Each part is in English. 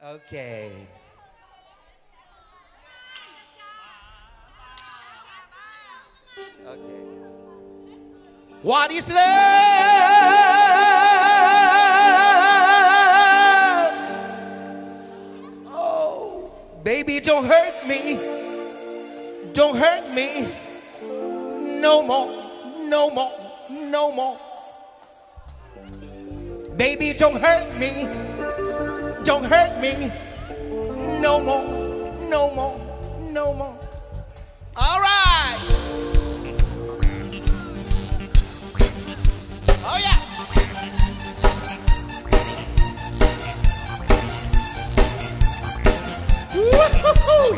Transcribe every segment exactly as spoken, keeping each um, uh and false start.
Okay. Okay. What is love? Oh, baby, don't hurt me. Don't hurt me. No more, no more, no more. Baby, don't hurt me. Don't hurt me. No more, no more, no more. All right. Oh, yeah. Woo-hoo-hoo.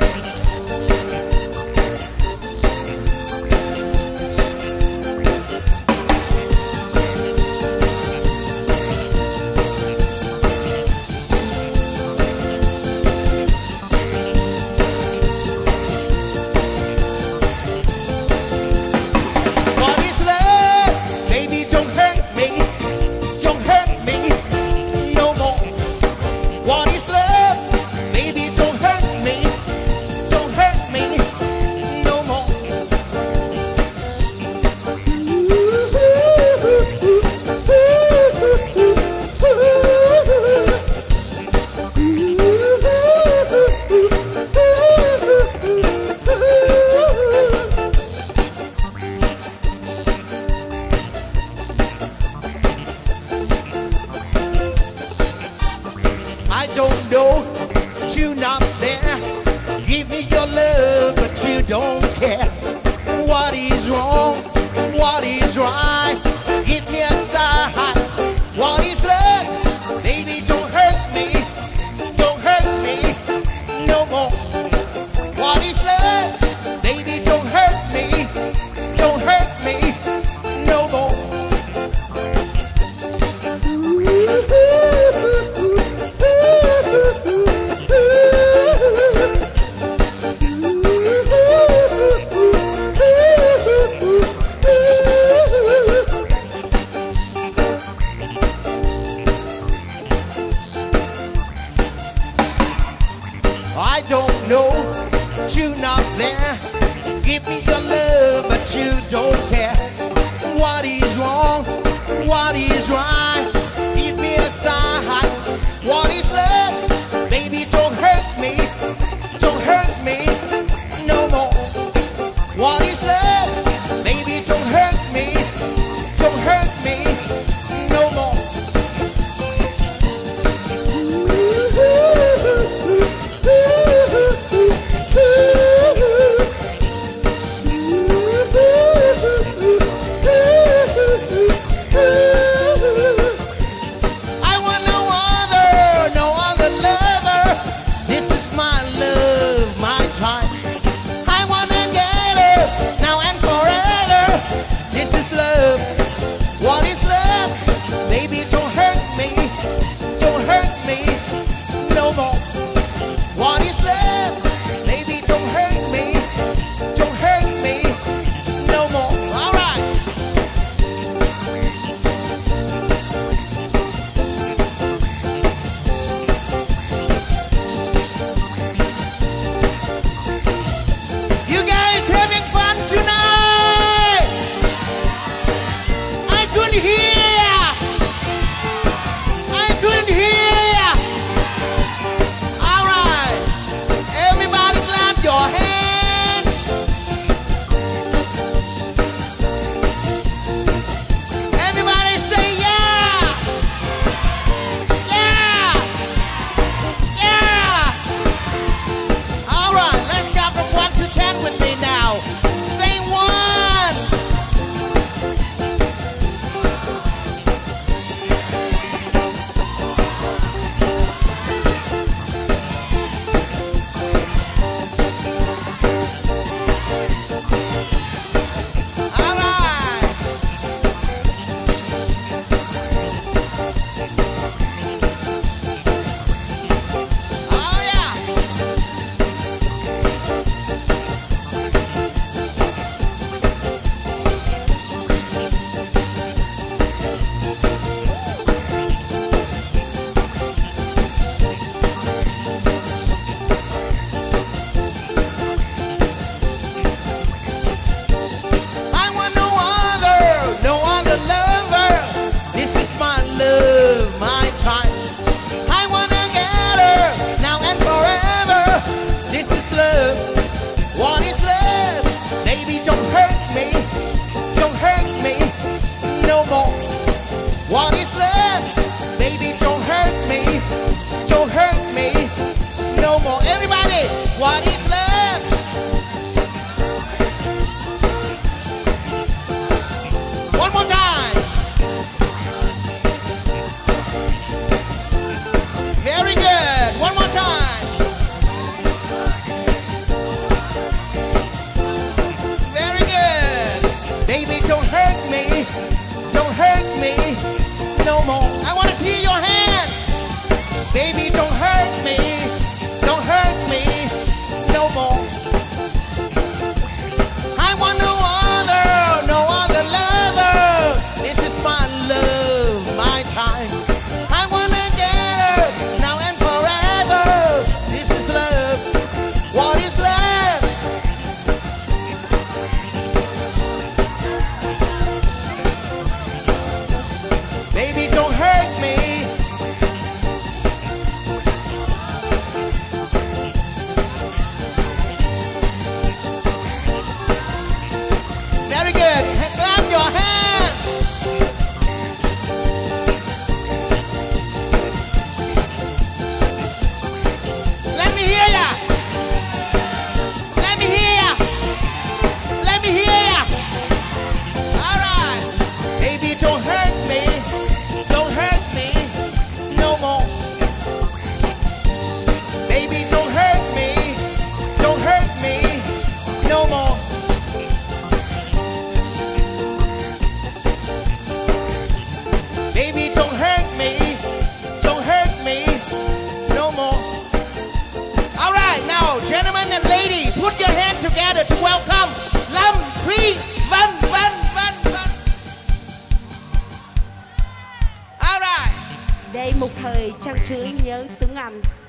I don't know, but you not there. Give me your love, but you don't care. What is wrong? What is right? Give me a sign. What is love? Baby, don't hurt me. Don't hurt me no more. What is love? Baby, don't hurt me. Don't hurt me no more. I don't know, but you not there. Give me your love, but you don't care. What is wrong? What is right? Give me a sign. What is love? Baby, don't hurt me. Don't hurt me no more. What is love? Baby, don't hurt me. Don't hurt me no more. I want no other, no other love. Put your hands together to welcome Lâm Thúy Vân Vân Vân Vân. All right. Đây một thời trang trứ nhớ tiếng Anh.